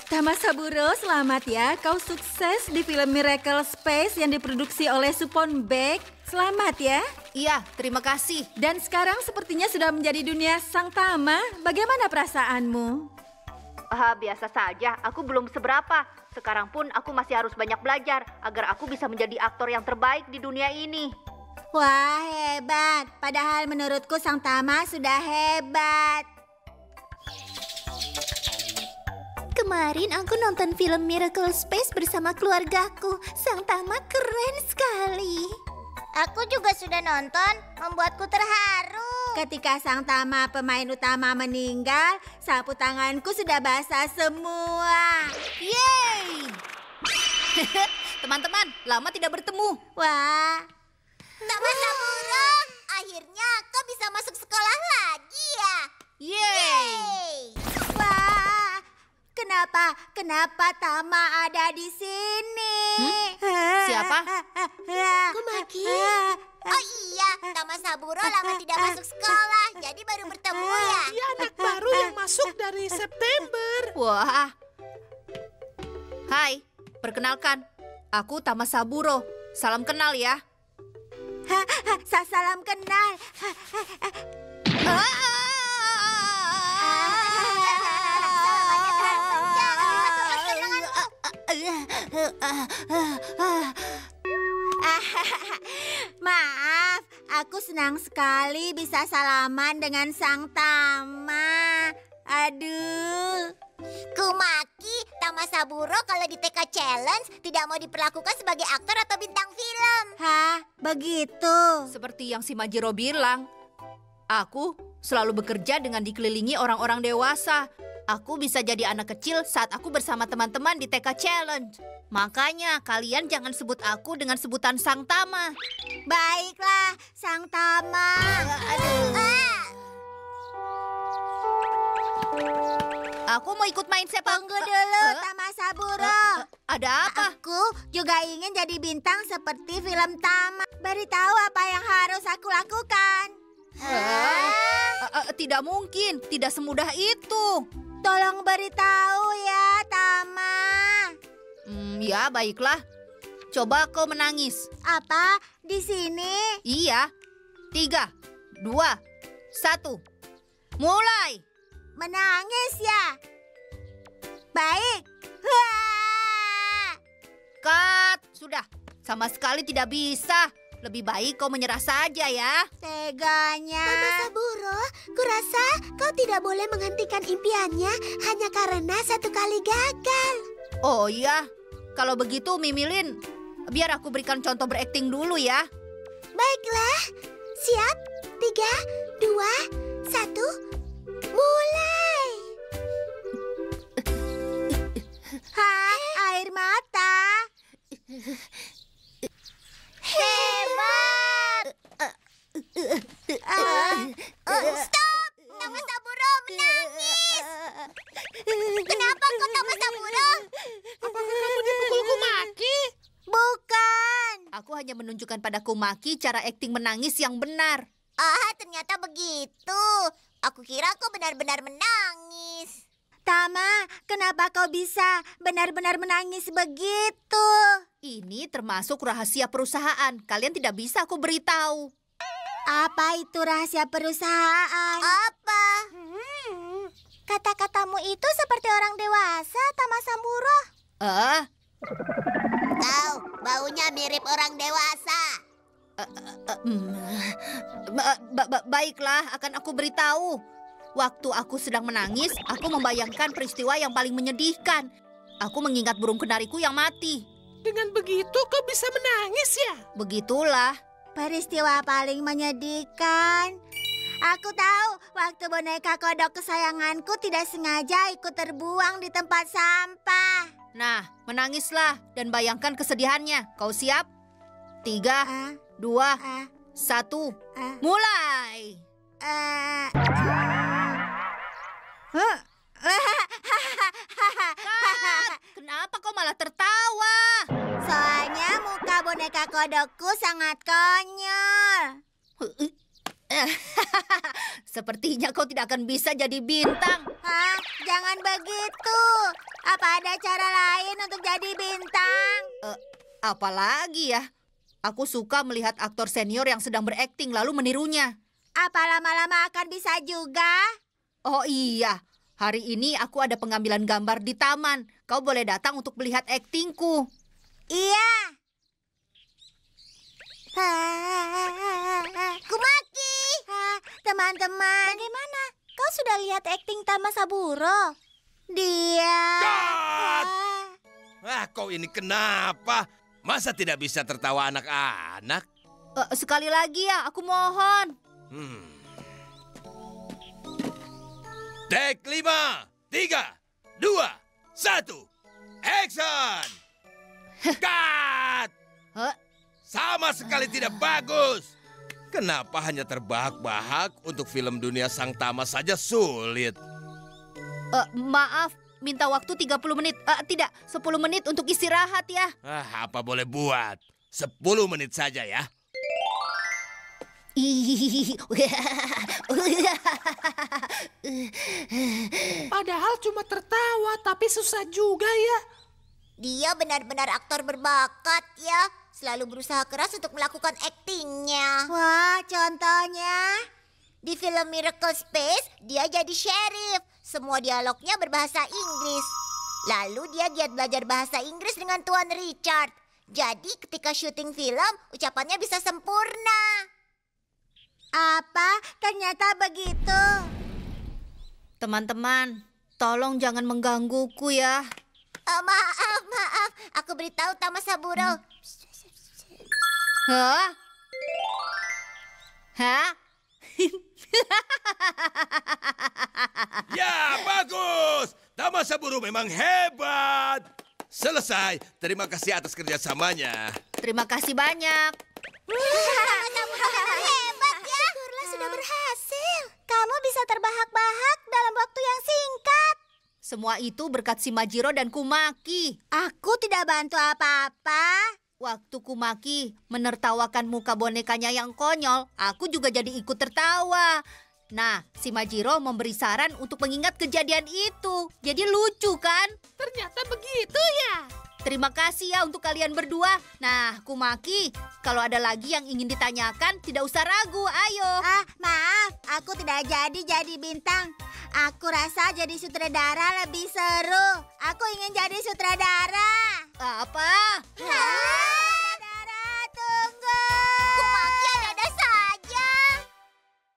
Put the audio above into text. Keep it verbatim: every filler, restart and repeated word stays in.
Tamasaburo, selamat ya. Kau sukses di film Miracle Space yang diproduksi oleh Supon Bake. Selamat ya. Iya, terima kasih. Dan sekarang sepertinya sudah menjadi dunia sang Tama. Bagaimana perasaanmu? Ah, biasa saja. Aku belum seberapa. Sekarang pun aku masih harus banyak belajar agar aku bisa menjadi aktor yang terbaik di dunia ini. Wah, hebat. Padahal menurutku sang Tama sudah hebat. Kemarin aku nonton film Miracle Space bersama keluargaku. Sang Tama keren sekali. Aku juga sudah nonton, membuatku terharu. Ketika sang Tama pemain utama meninggal, sapu tanganku sudah basah semua. Yeay! Teman-teman, lama tidak bertemu. Wah, Tamasaburo, akhirnya kau bisa masuk sekolah lagi ya? Yeay! Wah, kenapa, kenapa Tama ada di sini? Hmm? Siapa? Kumaki. Oh iya, Tamasaburo lama tidak masuk sekolah, jadi baru bertemu ya? Dia anak baru yang masuk dari September. Wah. Hai, perkenalkan. Aku Tamasaburo. Salam kenal ya. Salam kenal. Maaf, aku senang sekali bisa salaman dengan sang Tama. Aduh. Kumaki, Tamasaburo kalau di T K Challenge tidak mau diperlakukan sebagai aktor atau bintang film. Hah, begitu? Seperti yang si Majiro bilang, aku selalu bekerja dengan dikelilingi orang-orang dewasa. Aku bisa jadi anak kecil saat aku bersama teman-teman di T K Challenge. Makanya kalian jangan sebut aku dengan sebutan Sang Tama. Baiklah, Sang Tama. Aduh. Ah. Aku mau ikut main sepak. Tunggu dulu, uh, Tamasaburo. Uh, uh, ada apa? Aku juga ingin jadi bintang seperti film Tama. Beritahu apa yang harus aku lakukan. Uh, uh, uh, tidak mungkin, tidak semudah itu. Tolong beritahu ya, Tama. Hmm, ya, baiklah. Coba kau menangis. Apa? Di sini? Iya. Tiga, dua, satu. Mulai. Menangis ya? Baik. Wah! Cut. Sudah. Sama sekali tidak bisa. Lebih baik kau menyerah saja ya. Teganya. Tamasaburo, kurasa kau tidak boleh menghentikan impiannya hanya karena satu kali gagal. Oh iya. Kalau begitu Mimilin, biar aku berikan contoh berakting dulu ya. Baiklah. Siap? Tiga, dua, satu. Mulai. Hah, air mata. Hebat. Uh, uh, stop. Tamasaburo menangis. Kenapa kau Tamasaburo? Apakah kamu dipukul Kumaki? Bukan. Aku hanya menunjukkan pada Kumaki cara akting menangis yang benar. Ah, ternyata begitu. Aku kira kau benar-benar menangis. Tama, kenapa kau bisa benar-benar menangis begitu? Ini termasuk rahasia perusahaan. Kalian tidak bisa aku beritahu. Apa itu rahasia perusahaan? Apa? Hmm. Kata-katamu itu seperti orang dewasa, Tamasaburo. Ah, Tahu, baunya mirip orang dewasa. uh, uh, um, ba- ba- ba- baiklah, akan aku beritahu. Waktu aku sedang menangis, aku membayangkan peristiwa yang paling menyedihkan. Aku mengingat burung kenariku yang mati. Dengan begitu kau bisa menangis ya? Begitulah. Peristiwa paling menyedihkan. Aku tahu, waktu boneka kodok kesayanganku tidak sengaja ikut terbuang di tempat sampah. Nah, menangislah dan bayangkan kesedihannya. Kau siap? Tiga, Ah, dua, ah, satu, ah, mulai! ah. Kat, kenapa kau malah tertawa? Soalnya muka boneka kodokku sangat konyol. Sepertinya kau tidak akan bisa jadi bintang. Hah? Jangan begitu. Apa ada cara lain untuk jadi bintang? Eh, apalagi ya? Aku suka melihat aktor senior yang sedang berakting lalu menirunya. Apa lama-lama akan bisa juga? Oh iya, hari ini aku ada pengambilan gambar di taman. Kau boleh datang untuk melihat aktingku. Iya. Kumaki. Teman-teman. Bagaimana? Kau sudah lihat akting Tamasaburo? Dia... Cut! Ah, kau ini kenapa? Masa tidak bisa tertawa anak-anak? Eh, sekali lagi ya, aku mohon. Hmm. Take lima, tiga, dua, satu, action! Cut! Hah? Sama sekali tidak bagus. Kenapa hanya terbahak-bahak untuk film Dunia Sang Tama saja sulit? Eh, maaf, minta waktu tiga puluh menit. Eh, tidak, sepuluh menit untuk istirahat ya. Ah, apa boleh buat? Sepuluh menit saja ya. Padahal cuma tertawa, tapi susah juga ya. Dia benar-benar aktor berbakat ya. Selalu berusaha keras untuk melakukan aktingnya. Wah, contohnya di film Miracle Space, dia jadi sheriff. Semua dialognya berbahasa Inggris. Lalu dia giat belajar bahasa Inggris dengan Tuan Richard. Jadi ketika syuting film, ucapannya bisa sempurna. Apa? Ternyata begitu. Teman-teman, tolong jangan menggangguku ya. Oh, maaf, maaf. Aku beritahu Tamasaburo. Hah? Hah? Ya, bagus. Tamasaburo memang hebat. Selesai. Terima kasih atas kerjasamanya. Terima kasih banyak. Hebat ya. Syukurlah sudah berhasil. Kamu bisa terbahak-bahak dalam waktu yang singkat. Semua itu berkat si Majiro dan Kumaki. Aku tidak bantu apa-apa. Waktu Kumaki menertawakan muka bonekanya yang konyol, aku juga jadi ikut tertawa. Nah, si Majiro memberi saran untuk mengingat kejadian itu. Jadi lucu kan? Ternyata begitu ya. Terima kasih ya untuk kalian berdua. Nah, Kumaki, kalau ada lagi yang ingin ditanyakan, tidak usah ragu, ayo. Ah, maaf. Aku tidak jadi jadi bintang. Aku rasa jadi sutradara lebih seru. Aku ingin jadi sutradara. Apa? Hah?